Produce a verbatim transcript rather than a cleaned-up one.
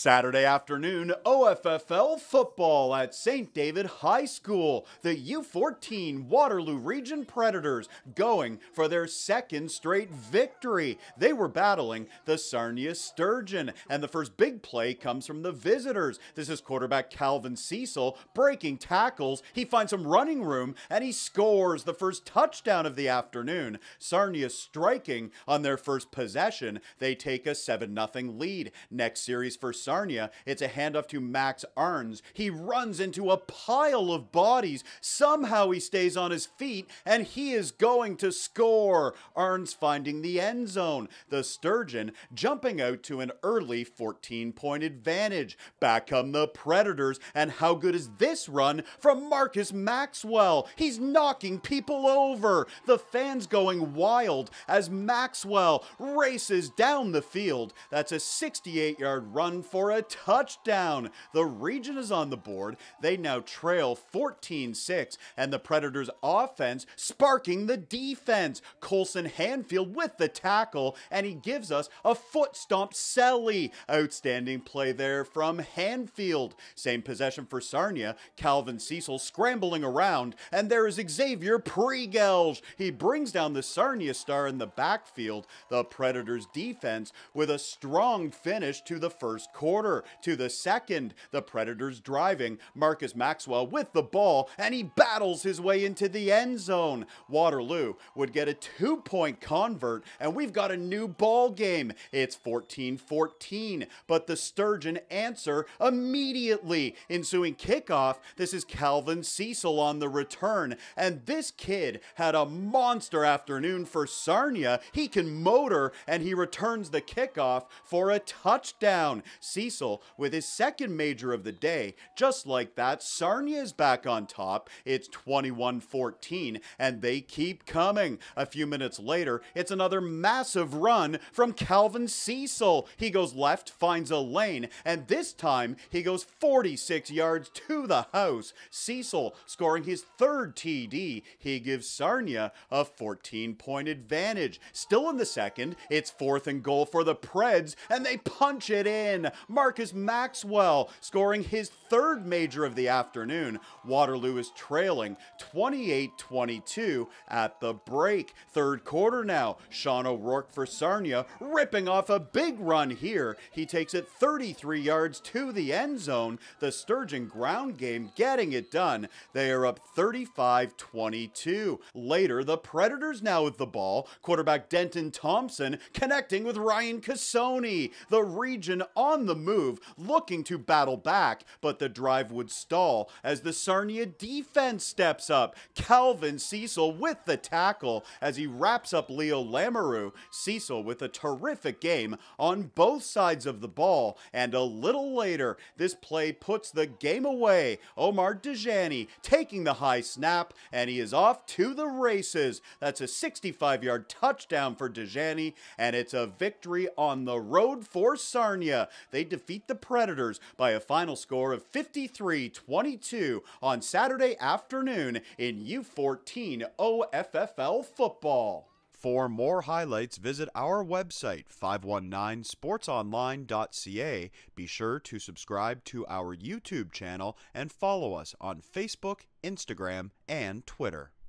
Saturday afternoon, O F F L football at Saint David High School. The U fourteen Waterloo Region Predators going for their second straight victory. They were battling the Sarnia Sturgeon, and the first big play comes from the visitors. This is quarterback Calvin Cecil breaking tackles. He finds some running room, and he scores the first touchdown of the afternoon. Sarnia striking on their first possession. They take a seven nothing lead. Next series for Sarnia, it's a handoff to Max Arns. He runs into a pile of bodies. Somehow he stays on his feet, and he is going to score. Arns finding the end zone. The Sturgeon jumping out to an early fourteen point advantage. Back come the Predators, and how good is this run from Marcus Maxwell? He's knocking people over. The fans going wild as Maxwell races down the field. That's a sixty-eight yard run for a touchdown. The Region is on the board. They now trail fourteen six, and the Predators offense sparking the defense. Colson Hanfield with the tackle, and he gives us a foot stomp celly. Outstanding play there from Hanfield. Same possession for Sarnia. Calvin Cecil scrambling around, and there is Xavier Pregelge. He brings down the Sarnia star in the backfield. The Predators defense with a strong finish to the first quarter. To the second, the Predators driving. Marcus Maxwell with the ball, and he battles his way into the end zone. Waterloo would get a two point convert, and we've got a new ball game. It's fourteen fourteen, but the Sturgeon answer immediately. Ensuing kickoff, this is Calvin Cecil on the return, and this kid had a monster afternoon for Sarnia. He can motor, and he returns the kickoff for a touchdown. Cecil with his second major of the day. Just like that, Sarnia is back on top. It's twenty-one fourteen, and they keep coming. A few minutes later, it's another massive run from Calvin Cecil. He goes left, finds a lane, and this time he goes forty-six yards to the house. Cecil scoring his third T D. He gives Sarnia a fourteen point advantage. Still in the second, it's fourth and goal for the Preds, and they punch it in. Marcus Maxwell scoring his third major of the afternoon. Waterloo is trailing twenty-eight twenty-two at the break. Third quarter now. Sean O'Rourke for Sarnia ripping off a big run here. He takes it thirty-three yards to the end zone. The Sturgeon ground game getting it done. They are up thirty-five twenty-two. Later, the Predators now with the ball. Quarterback Denton Thompson connecting with Ryan Cassoni. The Region on the move, looking to battle back, but the drive would stall as the Sarnia defense steps up. Calvin Cecil with the tackle as he wraps up Leo Lamoureux. Cecil with a terrific game on both sides of the ball, and a little later, this play puts the game away. Omar Dejani taking the high snap, and he is off to the races. That's a sixty-five yard touchdown for Dejani, and it's a victory on the road for Sarnia. They defeat the Predators by a final score of fifty-three twenty-two on Saturday afternoon in U fourteen O F F L football. For more highlights, visit our website, five one nine sports online dot c a. Be sure to subscribe to our YouTube channel and follow us on Facebook, Instagram, and Twitter.